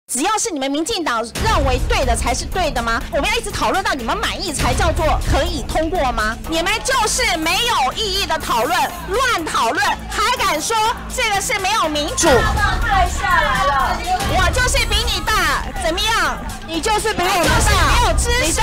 只要是你们民进党认为对的才是对的吗？我们要一直讨论到你们满意才叫做可以通过吗？你们就是没有意义的讨论，乱讨论，还敢说这个是没有民主？ 太下来了， 我就是比你大，怎么样？你就是比我们大，没有知识。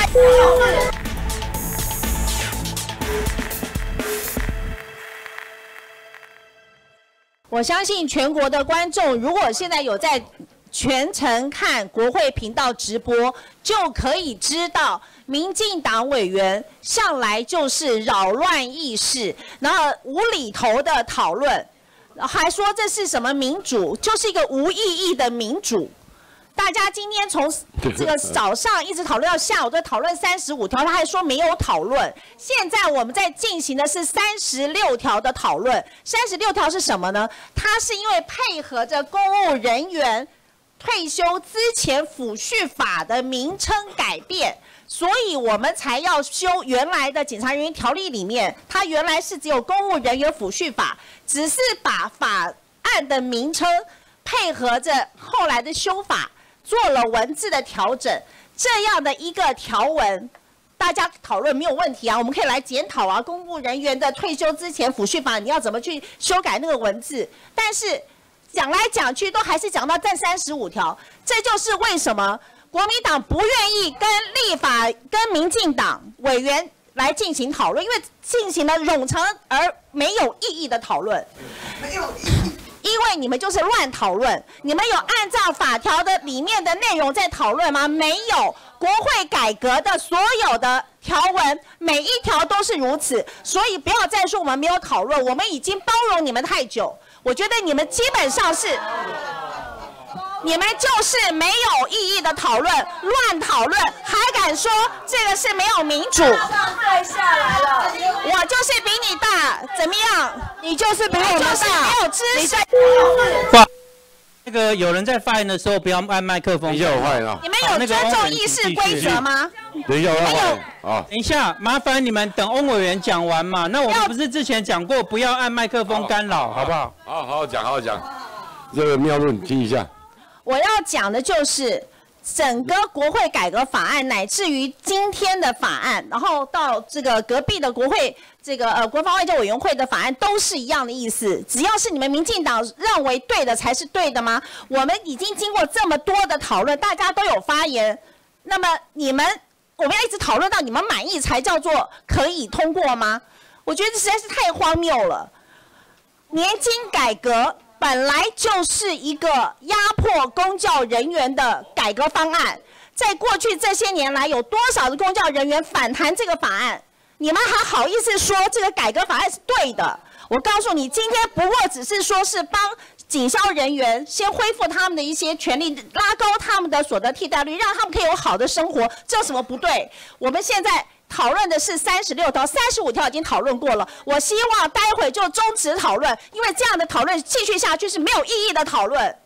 我相信全国的观众，如果现在有在全程看国会频道直播，就可以知道民进党委员向来就是扰乱议事，然后无厘头的讨论，还说这是什么民主，就是一个无意义的民主。大家今天从这个早上一直讨论到下午，都讨论35条，他还说没有讨论。现在我们在进行的是36条的讨论。36条是什么呢？它是因为配合着公务人员退休资遣抚恤法的名称改变，所以我们才要修原来的检察人员条例里面，它原来是只有公务人员抚恤法，只是把法案的名称配合着后来的修法做了文字的调整，这样的一个条文，大家讨论没有问题啊，我们可以来检讨啊，公务人员的退休资遣抚恤法你要怎么去修改那个文字，但是讲来讲去都还是讲到这35条，这就是为什么国民党不愿意跟立法跟民进党委员来进行讨论，因为进行了冗长而没有意义的讨论，没有意义。因为你们就是乱讨论，你们有按照法条的里面的内容在讨论吗？没有，国会改革的所有的条文，每一条都是如此，所以不要再说我们没有讨论，我们已经包容你们太久。我觉得你们基本上是，你们就是没有意义的讨论，乱讨论，还敢说这个是没有民主？ 太下来了， 我就是比你大，怎么样？你就是比我们大，没有知识。 那个有人在发言的时候不要按麦克风。 等一下我发言啊。 你们有尊重议事规则吗？ 等一下我要发言啊。 等一下，麻烦你们等翁委员讲完嘛。那我们不是之前讲过不要按麦克风干扰，好不好？ 好好讲，好好讲。这个妙论听一下。 我要讲的就是整个国会改革法案，乃至于今天的法案，然后到这个隔壁的国会这个国防外交委员会的法案，都是一样的意思。只要是你们民进党认为对的才是对的吗？我们已经经过这么多的讨论，大家都有发言，那么我们要一直讨论到你们满意才叫做可以通过吗？我觉得这实在是太荒谬了。年金改革本来就是一个压迫公教人员的改革方案，在过去这些年来，有多少的公教人员反弹这个法案？你们还好意思说这个改革法案是对的？我告诉你，今天不过只是说是帮警消人员先恢复他们的一些权利，拉高他们的所得替代率，让他们可以有好的生活，这有什么不对？我们现在讨论的是36条，35条已经讨论过了。我希望待会就终止讨论，因为这样的讨论继续下去是没有意义的讨论。